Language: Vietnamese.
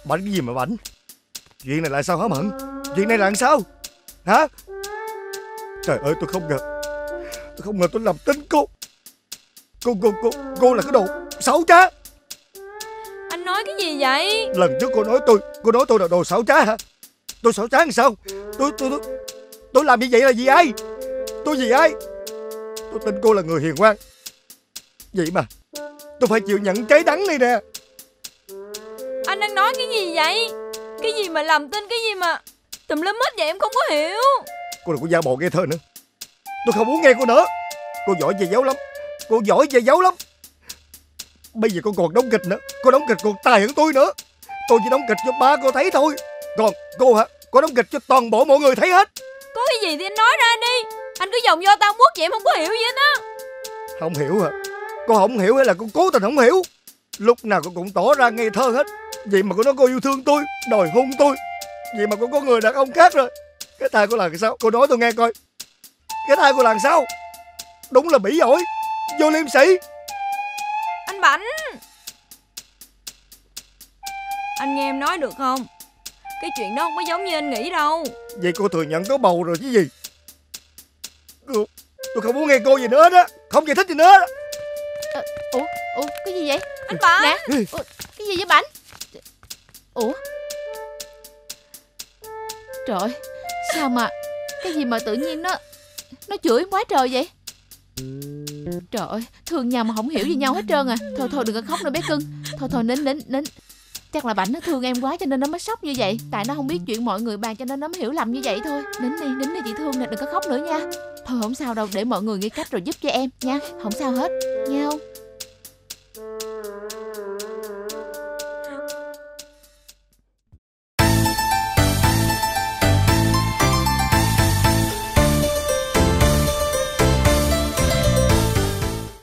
Bảnh cái gì mà bảnh? Chuyện này là sao hả Mận? Chuyện này là làm sao hả? Trời ơi tôi không ngờ. Tôi không ngờ tôi làm tính cô. Cô là cái đồ xấu trá. Anh nói cái gì vậy? Lần trước cô nói tôi là đồ xấu trá hả? Tôi xấu trá làm sao? Tôi làm như vậy là vì ai? Tôi vì ai? Tôi tin cô là người hiền ngoan. Vậy mà tôi phải chịu nhận trái đắng này nè. Anh đang nói cái gì vậy? Cái gì mà làm tin, cái gì mà tùm lum hết vậy em không có hiểu. Cô đừng có giả bộ nghe thơ nữa. Tôi không muốn nghe cô nữa. Cô giỏi về giấu lắm. Cô giỏi về giấu lắm. Bây giờ cô còn đóng kịch nữa. Cô đóng kịch còn tài hơn tôi nữa. Tôi chỉ đóng kịch cho ba cô thấy thôi. Còn cô hả? Cô đóng kịch cho toàn bộ mọi người thấy hết. Có cái gì thì anh nói ra đi. Anh cứ vòng vo tao quất vậy em không có hiểu gì hết á. Không hiểu hả? Cô không hiểu hay là cô cố tình không hiểu? Lúc nào cô cũng tỏ ra ngây thơ hết. Vậy mà cô nói cô yêu thương tôi, đòi hôn tôi. Vậy mà cô có người đàn ông khác rồi. Cái thai cô làm sao? Cô nói tôi nghe coi. Cái thai cô làm sao? Đúng là bỉ ổi, vô liêm sĩ. Anh Bảnh, anh nghe em nói được không? Cái chuyện đó không có giống như anh nghĩ đâu. Vậy cô thừa nhận có bầu rồi chứ gì? Tôi không muốn nghe cô gì nữa đó. Không giải thích gì nữa đó. Ủa cái gì vậy Anh Bảnh? Nè cái gì vậy Bảnh? Ủa trời ơi, sao mà cái gì mà tự nhiên nó chửi quá trời vậy? Trời ơi, thương nhau mà không hiểu gì nhau hết trơn à. Thôi đừng có khóc nữa bé cưng. Thôi nín. Chắc là Bảnh nó thương em quá cho nên nó mới sốc như vậy. Tại nó không biết chuyện mọi người bàn cho nên nó mới hiểu lầm như vậy thôi. Nín đi chị Thương nè, đừng có khóc nữa nha. Thôi không sao đâu, để mọi người nghĩ cách rồi giúp cho em nha. Không sao hết, nha không?